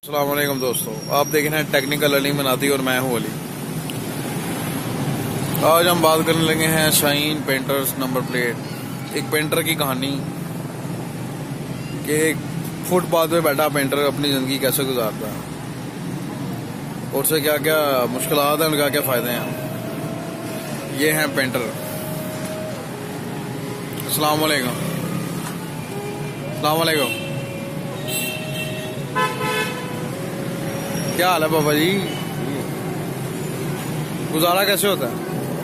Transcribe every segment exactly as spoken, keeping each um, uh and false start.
अस्सलाम वालेकुम दोस्तों, आप देख रहे हैं टेक्निकल अली मनाती और मैं हूं अली। आज हम बात करने लगे हैं शाइन पेंटर्स नंबर प्लेट। एक पेंटर की कहानी कि एक फुटपाथ पे बैठा पेंटर अपनी ज़िंदगी कैसे गुजारता है और उससे क्या क्या मुश्किलात हैं और क्या क्या फ़ायदे हैं। ये हैं पेंटर। अस्सलाम वालेकुम। अस्सलाम वालेकुम। क्या हाल है बाबा जी? गुजारा कैसे होता है?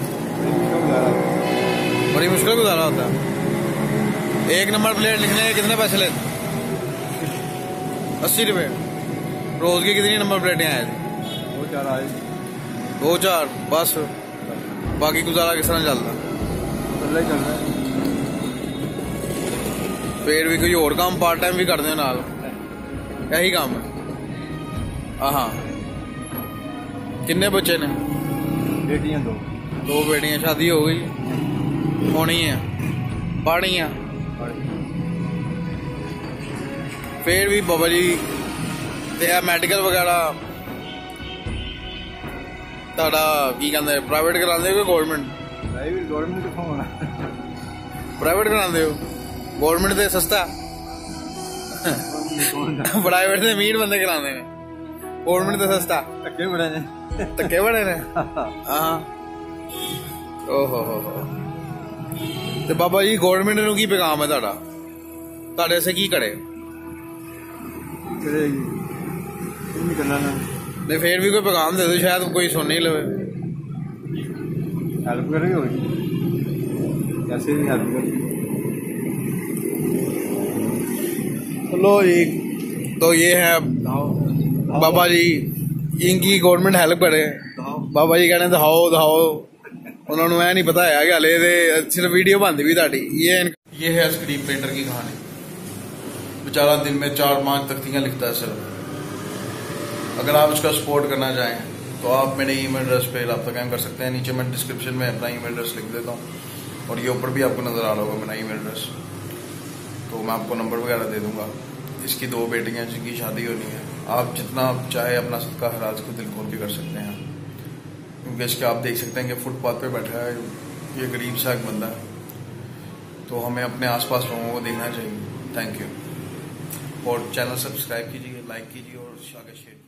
बड़ी मुश्किल गुजारा होता है। एक नंबर प्लेट लिखने के कितने पैसे लेते? अस्सी रुपए। रोज की कितनी नंबर प्लेटें हैं? दो चार आए। दो चार बस? बाकी गुजारा किस तरह चलता? चल रहा है। फिर भी कोई और काम पार्ट टाइम भी करते हैं नाल? यही काम है? हाँ। कितने बच्चे ने? बेटियां दो। दो बेटियां। शादी हो गई? होनी है? पढ़नी है? फिर भी बाबा जी मैडिकल वगैरह ताड़ा की कहते प्राइवेट कराते हो कि गवर्नमेंट? प्राइवेट गवर्नमेंट किथों होना? प्राइवेट कराते हो? गवर्नमेंट तो सस्ता प्राइवेट से अमीर बंदे कराते हैं, गवर्नमेंट तो सस्ता। धक्के बड़े ने। धक्के बड़े ने। हाँ। ओहो हो हो। तो बाबा जी गवर्नमेंट नूं की पैगाम है ताड़ा? ताड़े से की करे? नहीं करना ना। नहीं फिर भी कोई पैगाम दे दो, शायद कोई सुन नहीं लवे। हेल्प करेगी होगी कैसे भी हेल्प करेगी। लो जी, तो ये है बाबा जी, इनकी गवर्नमेंट हेल्प करे। बाबा जी कहने दहाओ दहाओ, उन्होंने मैं नहीं पता है कि हले सिर्फ वीडियो बनती भी ताड़ी। ये ये है स्क्रीन पेंटर की कहानी। बेचारा दिन में चार पांच तख्तियां लिखता है सिर्फ। अगर आप इसका सपोर्ट करना चाहें तो आप मेरे ईमेल एड्रेस पे रब्ता कायम कर सकते हैं। नीचे मैं डिस्क्रिप्शन में अपना ईमेल एड्रेस लिख देता हूँ और ये ऊपर भी आपको नजर आ रहा होगा मेरा ईमेल एड्रेस, तो मैं आपको नंबर वगैरह दे दूंगा। इसकी दो बेटियां जिनकी शादी होनी है। आप जितना चाहे अपना सदका खराज को दिल खोल के कर सकते हैं, क्योंकि इसके आप देख सकते हैं कि फुटपाथ पे बैठा है ये गरीब सा एक बंदा है। तो हमें अपने आसपास लोगों को देखना चाहिए। Thank you. और चैनल सब्सक्राइब कीजिए, लाइक कीजिए और आगे शेयर